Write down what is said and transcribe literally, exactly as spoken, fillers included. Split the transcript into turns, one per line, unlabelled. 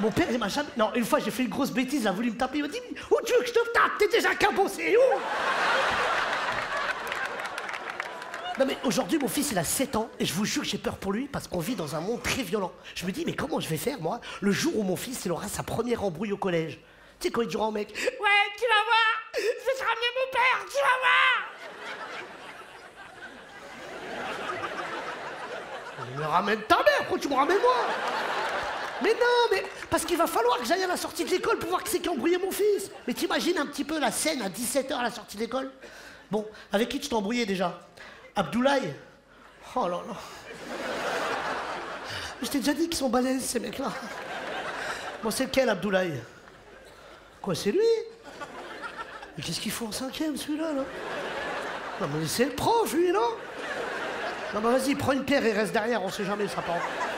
mon père, il m'a jamais... Non, une fois, j'ai fait une grosse bêtise, il a voulu me taper, il m'a dit « Où tu veux que je te tape? T'es déjà cabossé, où ?» Non mais aujourd'hui, mon fils, il a sept ans, et je vous jure que j'ai peur pour lui, parce qu'on vit dans un monde très violent. Je me dis, mais comment je vais faire, moi, le jour où mon fils, il aura sa première embrouille au collège? Tu sais, quand il dira au mec « Ouais, tu vas voir, je vais te ramener mon père, tu vas voir !» Me ramène ta mère, pourquoi tu me ramènes moi? Mais non, mais parce qu'il va falloir que j'aille à la sortie de l'école pour voir qui c'est qui a embrouillé mon fils. Mais t'imagines un petit peu la scène à dix-sept heures à la sortie de l'école? Bon, avec qui tu t'es embrouillé déjà? Abdoulaye? Oh là là. Je t'ai déjà dit qu'ils sont balèzes, ces mecs-là. Bon, c'est lequel, Abdoulaye? Quoi, c'est lui? Mais qu'est-ce qu'il faut en cinquième, celui-là, là? Non, mais c'est le prof, lui, non? Non, bah vas-y, prends une pierre et reste derrière, on sait jamais, ça part.